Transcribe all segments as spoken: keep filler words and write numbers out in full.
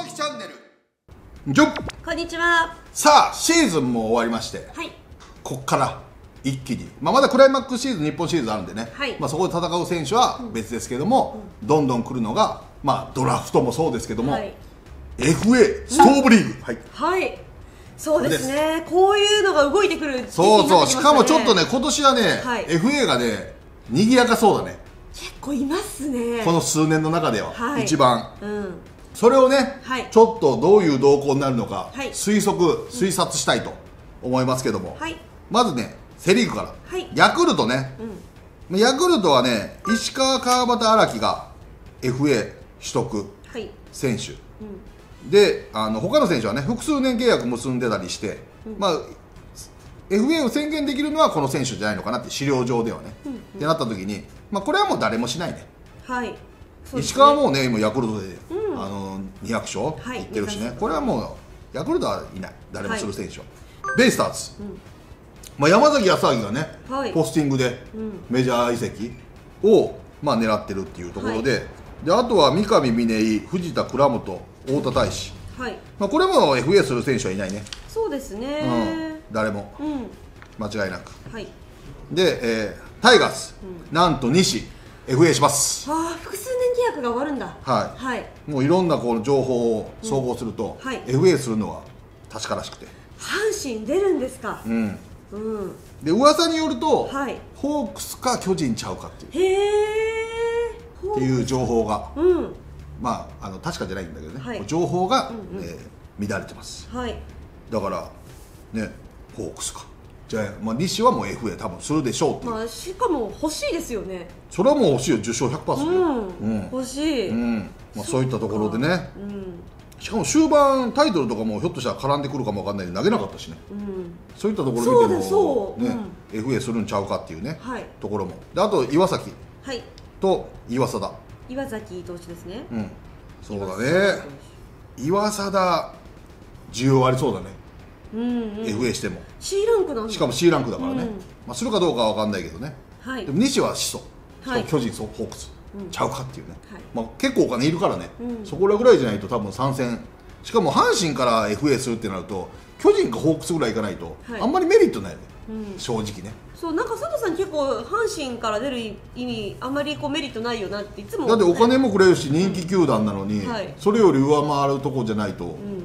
樹チャンネルじゃこんにちは。 さあシーズンも終わりまして、 はい。 こっから一気に、まあ、まだクライマックスシーズン日本シリーズあるんでね、 はい、 まあ、そこで戦う選手は別ですけども、うん、どんどん来るのが、まあ、ドラフトもそうですけども、はい、エフエー ストーブリーグ、うん、はい、 はい、そうですね。こういうのが動いてくる時期になってきましたね。 そうそう、しかもちょっとね今年はね、はい、エフエー がね賑やかそうだね。 結構いますね、 この数年の中では、はい、一番、 うん、 それをね、はい、ちょっとどういう動向になるのか、はい、推測推察したいと思いますけども、はい、まずねセ・リーグから、はい、ヤクルトね、うん、ヤクルトはね石川、川端、荒木が エフエー 取得選手、はい、うん、であの他の選手はね複数年契約結んでたりして、うん、まあ エフエー を宣言できるのはこの選手じゃないのかなって資料上ではね、うんうん、ってなった時に、まあ、これはもう誰もしないね。はい、石川もね今ヤクルトで、うん、あのにひゃく勝いってるしね、はい、これはもうヤクルトはいない誰もする選手は、はい、ベイスターズ、うん、まあ、山崎康晃がね、はい、ポスティングでメジャー移籍を、まあ、狙ってるっていうところで、はい、であとは三上峰井、藤田、倉本、太田大志、はい、まあ、これも エフエー する選手はいないね。そうですね、うん、誰も、うん、間違いなく、はい、で、えー、タイガース、うん、なんと西 エフエー します。 ああ、複数年契約が終わるんだ。 はい、はい、もういろんなこの情報を総合すると、うん、はい、エフエー するのは確からしくて、 阪神出るんですか。うん、 うん、で噂によると、はい、ホークスか巨人ちゃうかっていうへーっていう情報が、うん、まああの確かじゃないんだけどね、はい、情報が、うんうん、えー、乱れてます、はい、だからねホークスかじゃあ、まあ、西はもう エフエー 多分するでしょうっていう、 まあ、しかも欲しいですよね。 それはもう欲しいよ、じゅっ勝ひゃくパーセント、うんうん、 欲しい、うん、 まあ、そういったところでね、うん、しかも終盤タイトルとかもひょっとしたら絡んでくるかもわかんないけど投げなかったしね、うん、そういったところ見ても、ね、うん、エフエー するんちゃうかっていうね、はい、ところもで、あと岩崎と岩貞、 岩崎投手ですね、 うん、そうだね、岩貞需要ありそうだね、うんうん、エフエー しても C ランクなんだ、 しかも C ランクだからね、うん、まあ、するかどうかは分かんないけどね、はい、でも西はしそう、しかも巨人、ホークス、うん、ちゃうかっていうね、はい、まあ、結構お金いるからね、うん、そこらぐらいじゃないと多分参戦、しかも阪神から エフエー するってなると巨人かホークスぐらいいかないと、はい、あんまりメリットないよね、うん、正直ね。 そう、なんか佐藤さん結構阪神から出る意味あんまりこうメリットないよなっていつも、 だってお金もくれるし人気球団なのに、うん、はい、それより上回るとこじゃないと、うん、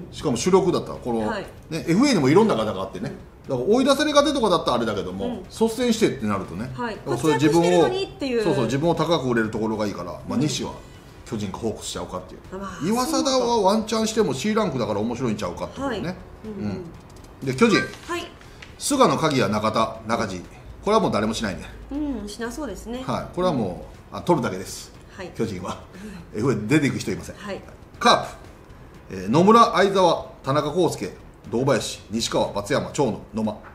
しかも主力だったらこの、はい、ね、エフエー にもいろんな方があってね、うん、だから追い出され方とかだったらあれだけども、うん、率先してってなるとね、はい、それ自分をそうそう自分を高く売れるところがいいから、まあ、西は巨人かホークスしちゃうかっていう、うん、岩貞はワンチャンしても C ランクだから面白いんちゃうかってことね、はい、うんうん、で巨人、はい、菅野、鍵谷、中田、中地、これはもう誰もしないね、 うん、しなそうですね、 はい、これはもう、うん、あ取るだけです、はい、巨人は、うん、エフエー 出ていく人いません、はい、カープ、えー、野村、相澤、田中康介、堂林、西川、松山、長野、野間、うん、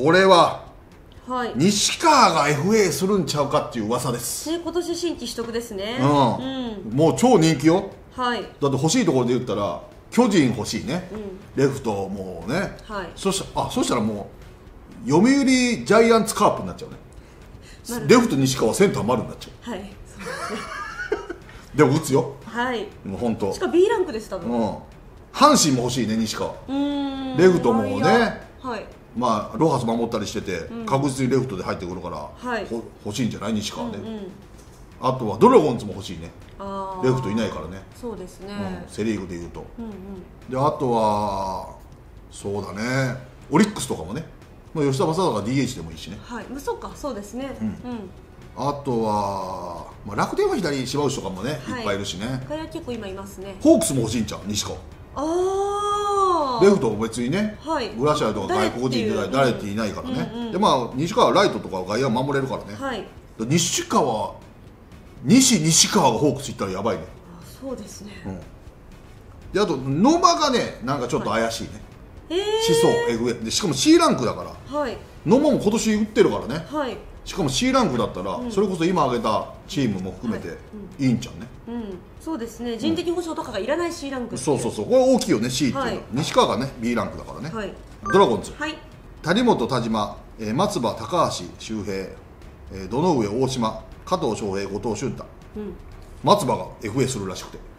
これは、はい、西川が エフエー するんちゃうかっていう噂です、 ね、今年新規取得ですね、 うんうん、もう超人気よ、はい、だって欲しいところで言ったら巨人欲しいね、うん、レフトもうね、はい、そしたらあそしたらもう読売ジャイアンツカープになっちゃうね、レフト西川センター丸になっちゃう、はい、そうですねでも打つよ、はい、もう本当しかも B ランクです多分、うん、 阪神も欲しいね西川、うーん、レフトもね、はい、まあロハス守ったりしてて、うん、確実にレフトで入ってくるから、はい、欲しいんじゃない西川ね、うんうん、あとはドラゴンズも欲しいね、あレフトいないからね、 そうですね、 うん、セ・リーグでいうと、うんうん、であとはそうだねオリックスとかもね、まあ、吉田正尚が ディーエイチ でもいいしね、 はい、まあ、そうかそうですね、うんうん、 あとは、まあ、楽天は左芝内とかもね、はい、いっぱいいるしね、 これは結構今いますね、 ホークスも欲しいんちゃう西川、あレフトも別にね、はい、グラシアとか外国人で誰っていないからね、うんうん、でまあ西川はライトとか外野守れるからね、はい、西川西西川がホークス行ったらやばいね、 あそうですね、うん、 であと野間がねなんかちょっと怪しいね、はい、しそう エフエー でしかも C ランクだから、はい、野間も今年打ってるからね、はい、しかも C ランクだったら、うん、それこそ今挙げたチームも含めて、はい、うん、いいんちゃうね、 うん、そうですね、人的保障とかがいらない C ランク、うん、 そうそうそう、これ大きいよね C っていうのは、はい、西川がね B ランクだからね、はい、ドラゴンズ、はい、谷本、田島、えー、松葉、高橋周平、えー、堂上、大島、加藤翔平、後藤俊太、うん、松葉が エフエー するらしくて、 え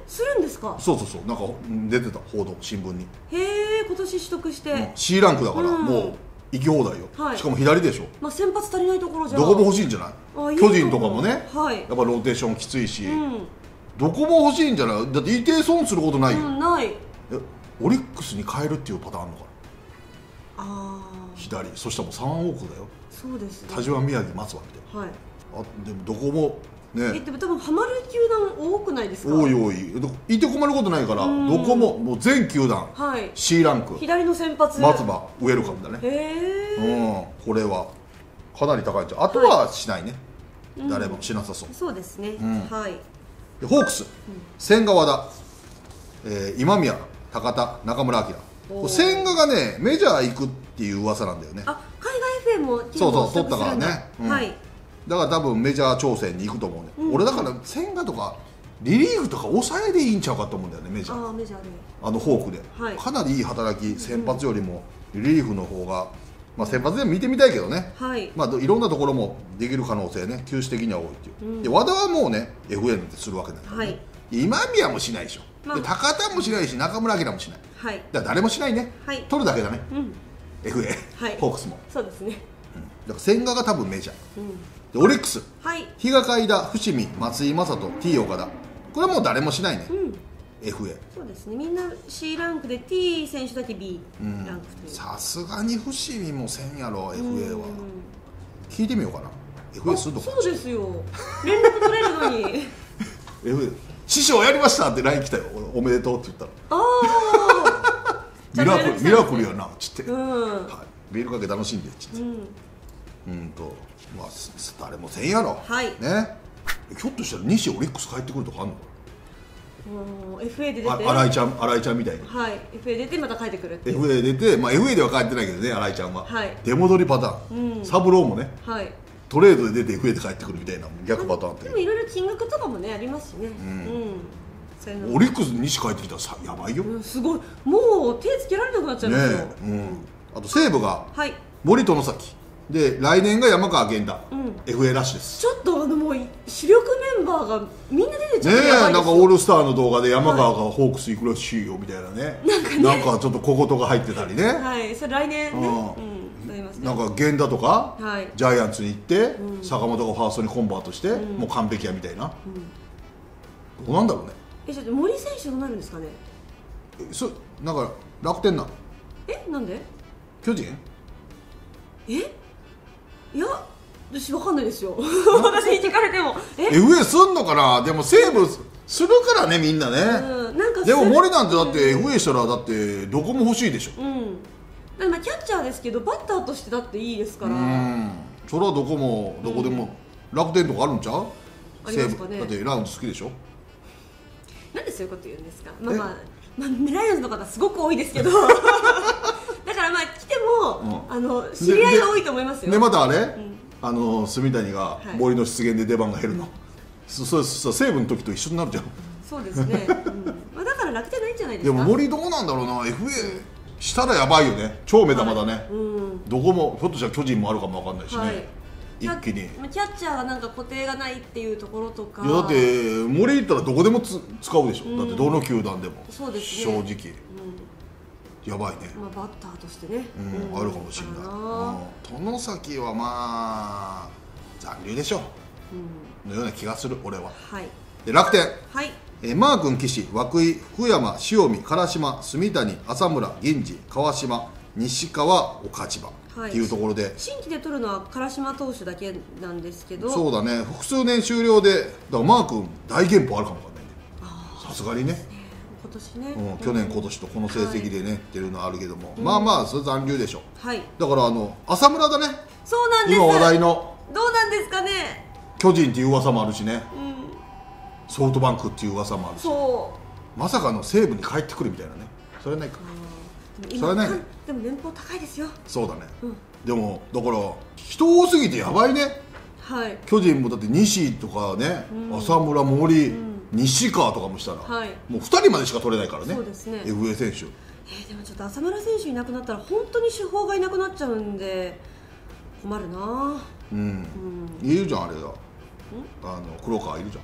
するんですか？ そうそうそう、なんか出てた報道、新聞に。 へえ、今年取得して、うん、 C ランクだから、もう行き放題よ、はい、しかも左でしょ。 まあ先発足りないところじゃどこも欲しいんじゃない？巨人とかもね、はい、やっぱローテーションきついし、うん、どこも欲しいんじゃない？だっていて損することないよ、うん、ない。え、オリックスに変えるっていうパターンあるのかな。ああ、左、そしたらもうさんおくだよ。 そうですね、 田島、宮城、松葉みたいな、はい、あ、でもどこもね、 え、でも多分ハマる球団多くないですか？ 多い多い、いて困ることないから、どこももう全球団、はい、C ランク、 左の先発松葉、ウェルカムだね。へえ、うん、これはかなり高いんじゃん。あとはしないね、はい、誰もしなさそう、うん、そうですね、うん、はい。でホークス、うん、千賀、和田、えー、今宮、高田、中村晃、千賀がねメジャー行くっていう噂なんだよね。あ、海外 エフエー もそうそう取ったからね、うん、はい。だから多分メジャー挑戦に行くと思うね、うん、俺だから千賀とかリリーフとか抑えでいいんちゃうかと思うんだよね、メジャー。あ、メジャーであのフォークで、はい、かなりいい働き、先発よりもリリーフの方が、まあ、先発でも見てみたいけどね、はい、まあ、いろんなところもできる可能性ね、球種的には多いっていう、うん、で和田はもうね エフエー なんてするわけないからね、はい、今宮もしないでしょ、まあ、で高田もしないし中村晃もしない、はい、だから誰もしないね、はい、取るだけだね、うん、エフエー、はい、ホークスもそうですね、うん、だから千賀が多分メジャー、うん、でオリックス、はい、比嘉海田、伏見、松井雅人、T 岡田、これはもう誰もしないね、うん、エフエー。そうですね、みんな C ランクで T 選手だけ B ランクという。さすがに伏見もせんやろ エフエー は。聞いてみようかな、 エフエー するのかな。そうですよ、連絡取れるのにエフエー 師匠やりましたって ライン 来たよ、おめでとうって言ったら、ああミラクル、ミラクルやなっつって、うん、はい、ビールかけ楽しんでっつって、うん、うんと、まあ誰もせんやろ、はい、ね。ひょっとしたら西オリックス帰ってくるとかあるのかな。 エフエー で出て、新井ちゃん、新井ちゃんみたいに、はい、エフエー 出てまた帰ってくるっていう。 エフエー 出て、まあ エフエー では帰ってないけどね、新井ちゃんは、はい、出戻りパターン、うん、サブローもね、はい、トレードで出て エフエー で帰ってくるみたいな逆パターンって。でもいろいろ金額とかもねありますしね、うん、うん、そういうのオリックスに西帰ってきたらさやばいよ、うん、すごい、もう手つけられなくなっちゃいますよ、ね、うん、あと西武が、はい、森友崎で来年が山川源太、うん、エフエー ラッシュです。ちょっとあのもう主力メンバーがみんな出てちゃって、ねえ、なんかオールスターの動画で山川がホークス行くらしいよみたいなね、なんかね、なんかちょっと小言が入ってたりね、はい、それ来年ね、うん、なりますね。なんか源太とか、はい、ジャイアンツに行って、うん、坂本がファーストにコンバートして、うん、もう完璧やみたいな、うん、どうなんだろうね。え、ちょっと森選手どうなるんですかね。え、そなんか楽天なの。え、なんで巨人。え、いや、私わかんないですよ私に聞かれてもえ エフエー すんのかな。でもセーブするからね、みんなね、うん、なんかでも森なんてだって エフエー したらだってどこも欲しいでしょ、うん、まあキャッチャーですけどバッターとしてだっていいですから、うん、それはどこもどこでも、うん、楽天とかあるんちゃう。ありますかね。だってラウンド好きでしょ。なんでそういうこと言うんですか。まあまあ、まあ、ライオンズの方すごく多いですけどだからまあ来ても、うん、あの知り合いが多いと思いますよ。でまたあれ、うん、あの住谷が森の出現で出番が減るの、はい、そそうそう、西武の時と一緒になるじゃん。そうですね、うん、まあだから楽天ないんじゃないですか。でも森どうなんだろうな。 エフエー したらやばいよね、超目玉だね、はい、うん、どこもひょっとしたら巨人もあるかもわかんないしね、はい、一気にキャッチャーはなんか固定がないっていうところとか。いやだって森行ったらどこでもつ使うでしょ、うん、だってどの球団でも。そうですね、正直、うん、やばいね、まあ、バッターとしてね、うん、あるかもしれない。外崎はまあ残留でしょ、うん、のような気がする俺は。はい、で楽天、はい、えマー君、岸、涌井、福山、塩見、唐島、住谷、浅村、銀次、川島、西川、岡千葉っていうところで、はい、新規で取るのは唐島投手だけなんですけど。そうだね、複数年終了で、だからマー君大減俸あるかもわかんないね、さすがにね。今年ね、うん、去年今年とこの成績でね、はい、っていうのはあるけども、うん、まあまあそれ残留でしょ、はい、だからあの浅村だね。そうなんです、今話題の。どうなんですかね、巨人っていう噂もあるしね、うん、ソフトバンクっていう噂もあるし、そうまさかの西武に帰ってくるみたいなね。それはないか、それはないね。でも年俸高いですよ。そうだね、うん、でもだから人多すぎてやばいね、はい、巨人もだって西とかね、うん、浅村、森、うん、西川とかもしたら、はい、もうふたりまでしか取れないからね。そうですね、エフエー 選手。えー、でもちょっと浅村選手いなくなったら本当に主砲がいなくなっちゃうんで困るな。うん、うん、いるじゃんあれだ、あの黒川いるじゃん。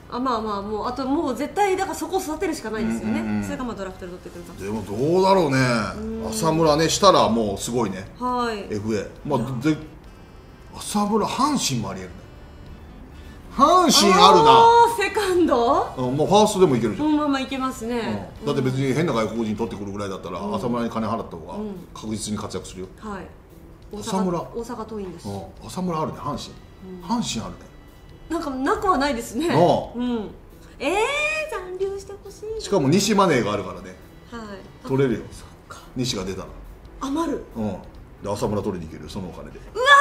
あまあまあもうあともう絶対だからそこを育てるしかないですよね、うんうんうん、それがまあドラフトで取ってくると。 でもどうだろうね、浅村ねしたらもうすごいね、 はい、 エフエー、まあ、で浅村阪神もありえるね。阪神あるな。 セカンド、 うん、もうファーストでもいけるじゃん、 うん、まあまあいけますね、 うん、だって別に変な外国人取ってくるぐらいだったら、うん、浅村に金払った方が確実に活躍するよ、 うん、はい、 浅村、 大阪桐蔭です、 うん、浅村あるね、阪神、うん、阪神あるね、 なんかなくはないですね、うん、えー、残留してほしい。 しかも西マネーがあるからね、 はい、 取れるよ、西が出たら余る、 うん、で浅村取りに行けるよ、そのお金で。 うわ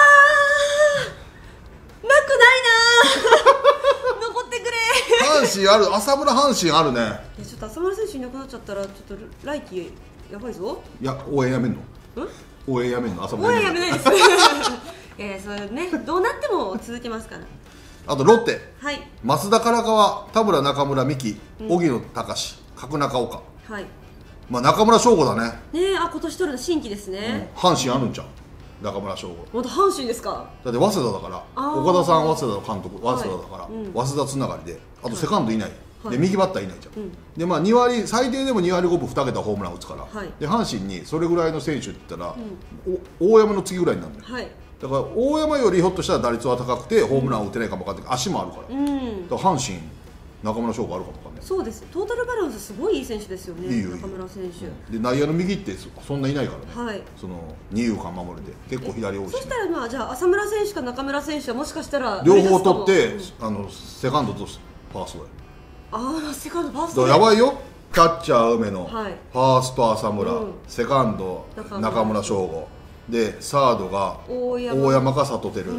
ー、なくないな残ってくれ阪神ある、浅村阪神あるね。 いやちょっと浅村選手いなくなっちゃったらちょっと来季やばいぞ。 いや応援やめんの？応援やめんの？浅村応援やめないですえー、それねどうなっても続けますから。 あとロッテ、 はい、 増田唐川、田村中村美樹、荻野貴司、角中岡、 はい、 まあ中村奨吾だね。 ねえ、あ今年取るの新規ですね、 うん、阪神あるんちゃう、中村奨吾。 また阪神ですか。 だって早稲田だから、岡田さん早稲田の監督、早稲田だから、はい、うん、早稲田つながりで、あとセカンドいない、はい、で右バッターいないじゃん、うん、でまあに割、最低でもに割ごぶにけたホームラン打つから、はい、で阪神にそれぐらいの選手って言ったら、うん、大山の次ぐらいになるんだよ、はい、だから大山よりひょっとしたら打率は高くてホームランを打てないかも分かんないけど、足もあるから、うん、だから阪神中村奨吾あるかも分かんない。 そうです、トータルバランスすごいいい選手ですよね、いいよいいよ、中村選手、うん、 で内野の右ってそんないないからね、はい、その二遊間守れて結構左多いし、ね、 そしたらまあじゃあ浅村選手か中村選手はもしかしたら両方取って、うん、あのセカンドとファーストで、 ああセカンドファーストやばいよ、キャッチャー梅野、はい、ファースト浅村、うん、セカンド中村奨吾で、サードが大山か里輝、うん、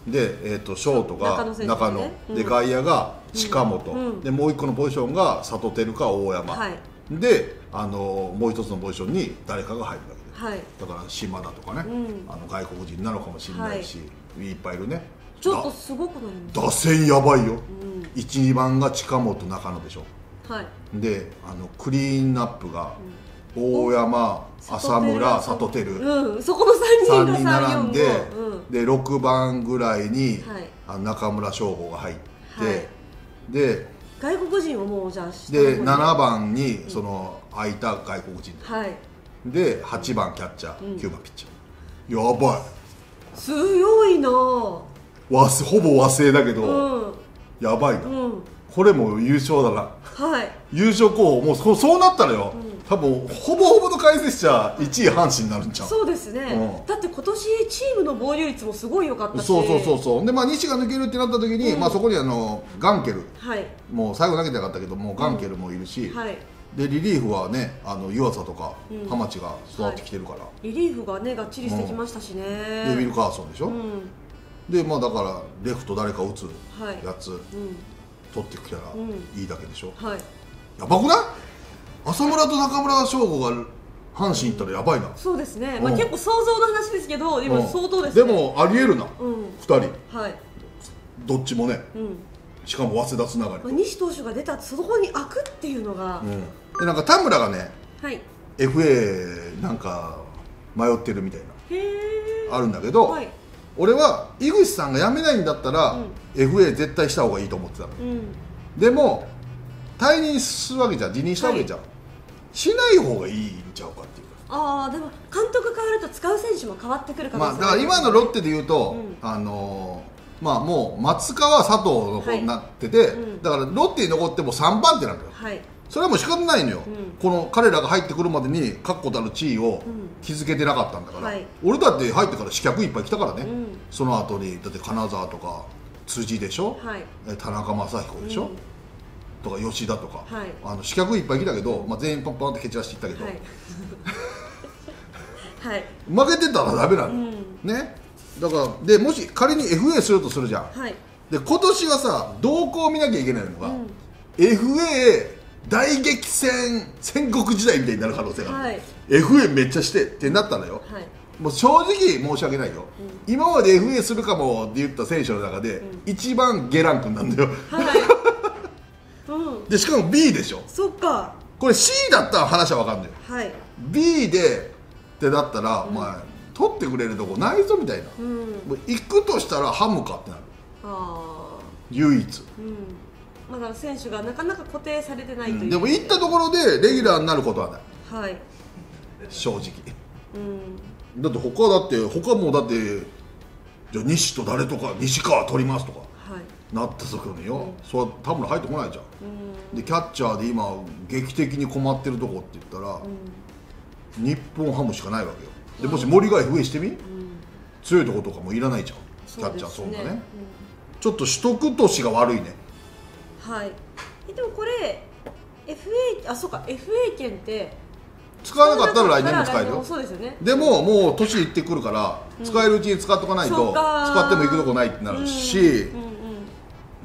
で、えー、とショートが中 野, 中野、ね、うん、で外野が近本、うん、でもう一個のポジションが里輝か大山、はい、であのもう一つのポジションに誰かが入るだけで、はい、だから島田とかね、うん、あの外国人なのかもしれないし、はい、いっぱいいるね。 ちょっとすごくなります。打線やばいよ、うん、いち、にばんが近本中野でしょ、はい、であのクリーンナップが、うん、大山、浅村、里輝、 うん、そこのさんにんが並んで、うん、でろくばんぐらいに、はい、あの中村奨吾が入って、はい、で外国人はもうじゃあでななばんにその空いた外国人、はい、ではちばんキャッチャー、うん、きゅうばんピッチャー、やばい、 強いな、 わすほぼ和製だけど、うん、やばいな、うん、これも優勝だな、はい、優勝候補もう そ, そうなったらよ、うん、多分ほぼほぼの解説者いちい阪神になるんちゃう。 そうですね、うん、だって今年チームの防御率もすごい良かったし、 そうそうそうそう、でまあ西が抜けるってなった時に、うん、まあそこにあのガンケル、はい、もう最後投げてなかったけどもうガンケルもいるし、うん、はい、でリリーフはねあの湯浅とか浜地が育ってきてるから、はい、 リリーフがねがっちりしてきましたしね、 うん、でウィルカーソンでしょ、うん、でまあだからレフト誰か打つやつ、はい、うん、取ってきたらいいだけでしょ、うん、はい、やばくない？浅村と中村奨吾が阪神行ったらやばいな。 そうですね、まあ、結構想像の話ですけどでも相当ですね、 でもありえるな、うん、ふたり、はい、どっちもね、うん、しかも早稲田つながり、 まあ、西投手が出たそこに開くっていうのが、うん、 でなんか田村がね、はい、エフエー なんか迷ってるみたいなへあるんだけど、はい、俺は井口さんが辞めないんだったら、うん、エフエー 絶対した方がいいと思ってたの、うん、でも退任するわけじゃん、辞任したわけじゃん、はい、しない方がいいんちゃうかっていうか、 ああでも監督変わると使う選手も変わってくるかもしれない、 まあ、だから今のロッテでいうと、うん、あのー、まあもう松川佐藤の方になってて、はい、うん、だからロッテに残ってもさんばん手なんだよ、はい、それはもう仕方ないのよ、うん、この彼らが入ってくるまでに確固たる地位を築けてなかったんだから、うん、はい、俺だって入ってから刺客いっぱい来たからね、うん、その後にだって金沢とか辻でしょ、はい、田中将彦でしょ、うん、とか吉田とか、はい、あの刺客いっぱい来たけど、まあ、全員パンパンって蹴散らしていったけど、はいはい、負けてたらダメなの、うん、ね、だからでもし仮に エフエー するとするじゃん、はい、で今年はさ動向を見なきゃいけないのが、うん、エフエー 大激戦戦国時代みたいになる可能性がある、はい、エフエー めっちゃしてってなったのよ、はい、もう正直申し訳ないよ、うん、今まで エフエー するかもって言った選手の中で、うん、一番下ランクなんだよ、はいうん、でしかも ビー でしょ、 そっか、 これ シー だったら話は分かんないよ、はい、ビー でってだったら、うん、お前取ってくれるとこないぞみたいな、うん、もう行くとしたらハムかってなる、あ唯一、 うん、 まだ選手がなかなか固定されてないという、うん、 でも行ったところでレギュラーになることはない、 はい、 正直、 うん、 だって他だって他もだってじゃあ西と誰とか西川取りますとか、はい、なった時によ、うん、それは田村入ってこないじゃん、うん、でキャッチャーで今劇的に困ってるとこって言ったら、うん、日本ハムしかないわけよ。でもし森が エフエー してみ、うん、強いとことかもいらないじゃん、キャッチャーそんなね、うん、ちょっと取得年が悪いね。 はい。でもこれ エフエー あそうか エフエー 券って使わなかったら来年も使えるよ。 そうですよね。 でももう年いってくるから、うん、使えるうちに使っとかないと使っても行くとこないってなるし、うんうんうん、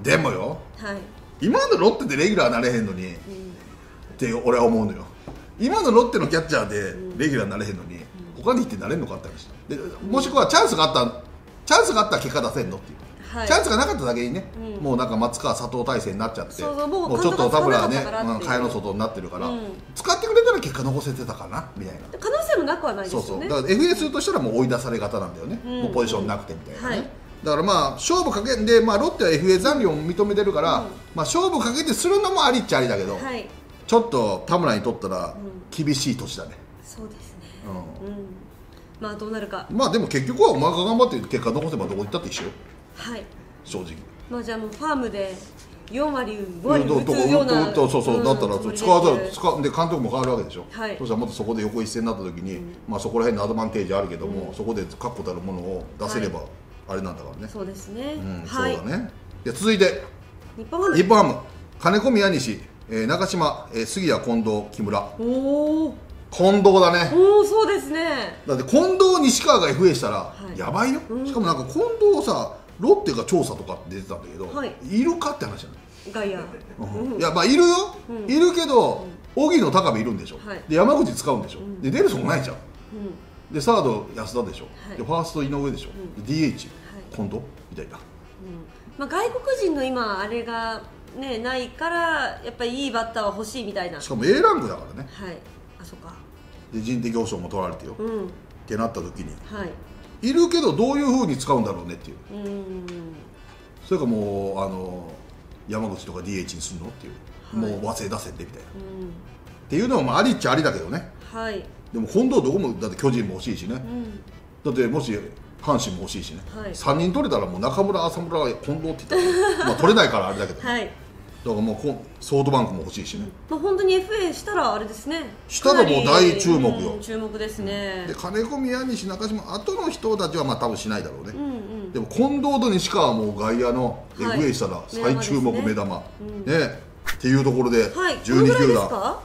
でもよ、はい、今のロッテでレギュラーなれへんのに、うん、って俺は思うのよ。今のロッテのキャッチャーでレギュラーなれへんのに、うん、他に行ってなれんのかって話で、もしくはチャンスがあったチャンスがあったら結果出せんのっていう、はい、チャンスがなかっただけにね、うん、もうなんか松川佐藤体制になっちゃって、そうそうもう、もうちょっと田村はね蚊帳の外になってるから、うん、使ってくれたら結果残せてたかなみたいな可能性もなくはないですよね。 そうそうだから エフエー するとしたらもう追い出され方なんだよね、うん、もうポジションなくてみたいなね、はい、だからまあ勝負かけんで、まあ、ロッテは エフエー 残留を認めてるから、うん、まあ、勝負かけてするのもありっちゃありだけど、はい、ちょっと田村にとったら厳しい年だね、 うん、そうですね、うんうん、まあどうなるか。 まあでも結局はお前が頑張って結果残せばどこ行ったって一緒よ、はい、正直。 まあじゃあもうファームでよんわりごわり打つような、 そうそう、だったら使わざる使で監督も変わるわけでしょ、はい、そしたらもっとそこで横一線になった時に、うん、まあそこら辺のアドバンテージあるけども、うん、そこで確固たるものを出せればあれなんだからね、 そうですね、うん、 はい、そうだね。で続いて日本ハム、 日本ハム金子宮西、えー、中島、えー、杉谷近藤木村、おお近藤だね。 おおそうですね。 だって近藤西川が エフエー したら、はい、やばいよ、うん、しかもなんか近藤さロッテが調査とかって出てたんだけど、はい、いるかって話じゃない外野、うん、いやまあいるよ、うん、いるけど、うん、荻野高部いるんでしょ、はい、で山口使うんでしょ、うん、で出るそこないじゃん、うん、でサード安田でしょ、はい、でファースト井上でしょ、うん、で ディーエイチ、はい、近藤みたいな、うんまあ、外国人の今あれが、ね、ないからやっぱりいいバッターは欲しいみたいな。 しかも エー ランクだからね、 はい、あそっかで人的保障も取られてよ、うん、ってなった時に、はい、いるけどどういうふうに使うんだろうねっていう、うん、それかもうあの山口とか ディーエイチ にするのっていう、はい、もう和製出せってみたいな、うん、っていうのもまあありっちゃありだけどね、はい、でも近藤どこもだって巨人も欲しいしね、うん、だってもし阪神も欲しいしね、はい、さんにん取れたらもう中村浅村近藤って言ったらまあ取れないからあれだけど、ね、はい、だからもうソフトバンクも欲しいしね、 まあ、本当に エフエー したらあれですね、 したらもう大注目よ、 うん、注目ですね、 で金子宮西中島後の人たちはまあ多分しないだろうね、うんうん、でも近藤と西川はもう外野の エフエー したら最注目目玉、はいねうん、ねっていうところでじゅうに球団、はい、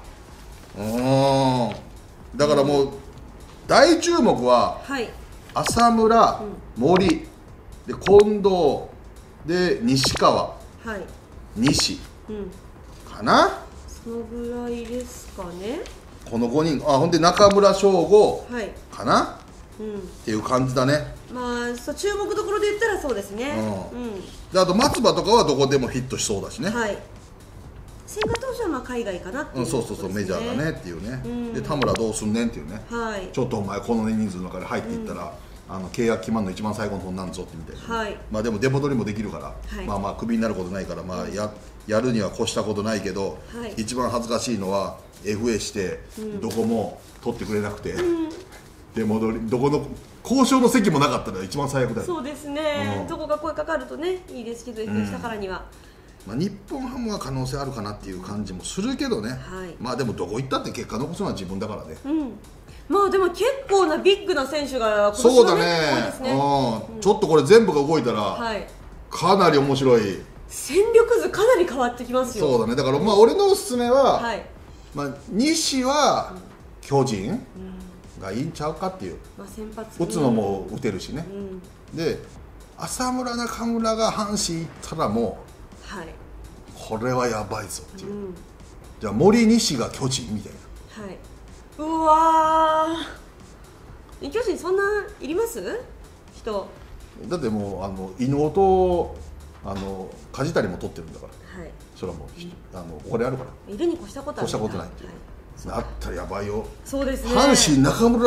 うんだからもう大注目は、はい、浅村、うん、森で近藤で西川、はい、西、うん、かな、 そのぐらいですかね、 このごにん、あほんで中村奨吾かな、はい、うん、っていう感じだね。 まあそう注目どころで言ったらそうですね、うんうん、 であと松葉とかはどこでもヒットしそうだしね、はい、 千賀投手はまあ海外かなっていう、ね、 うん、そうそうそうメジャーだねっていうね、うん、で田村どうすんねんっていうね、はい、ちょっとお前この人数の中で入っていったら、うん、あの契約決まるの一番最後の本なんぞってみたいな、はい、まあでも出戻りもできるから、はい、まあまあクビになることないから、まあ、や, やるには越したことないけど、はい、一番恥ずかしいのは エフエー してどこも取ってくれなくて、うん、出戻りどこの交渉の席もなかったら一番最悪だよ。 そうですね、うん、どこが声かかるとねいいですけど エフエー したからには、 うんまあ、日本ハムは可能性あるかなっていう感じもするけどね、はい、まあでもどこ行ったって結果残すのは自分だからね、うん、 まあでも結構なビッグな選手が今年は、ね、 そうだね、多いですね、うん、ちょっとこれ全部が動いたら、はい、かなり面白い戦力図かなり変わってきますよ。 そうだね、だからまあ俺のおすすめは、はいまあ、西は巨人、うんがいいんちゃうかっていう、まあ、先発打つのも打てるしね、うん、で浅村中村が阪神行ったらもう、はい、これはやばいぞっていう、うん、じゃあ森西が巨人みたいな、はい、 うわー巨人そんないります人だってもうあの伊能とあの梶谷も取ってるんだから、はい、それはもう、うん、あのこれあるからいるに越したことはない、 越したことないっていう、はいあったらやばいよ。 そうですね。 阪神中村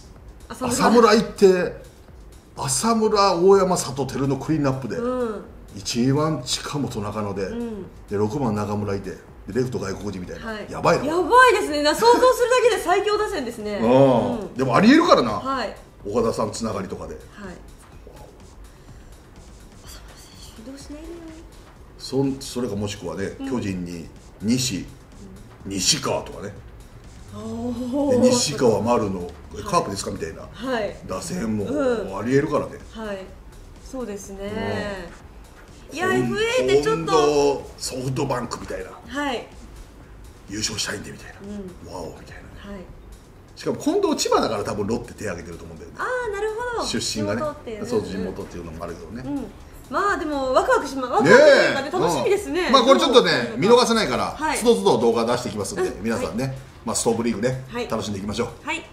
浅村行って浅村大山里照のクリーンアップで、うん、 いちばん近本中野で、うん、でろくばん中村いて、でレフト外国人みたいな、はい、やばいな。 やばいですね。想像するだけで最強打線ですね。 うん、でもありえるからな、はい、岡田さんつながりとかで。はい、 どうしないのよ。 そそれかもしくはね、うん、巨人に西、うん、西川とかね、で西川丸のカープですかみたいな、はい、打線もありえるからね。 はい、そうですね。いや エフエー でちょっとソフトバンクみたいな、 はい、 優勝したいんでみたいな、うん、ワオみたいな、はい、しかも近藤千葉だから多分ロッテ手挙げてると思うんだよね。 ああ、なるほど。 出身がね、そう地元っていうのもあるけどね、うん、 まあでもワクワクします。ワクワクというかね、楽しみですね。 まあこれちょっとね見逃せないから、つどつど動画出していきますんで、皆さんね、まあストーブリーグね楽しんでいきましょう。はい。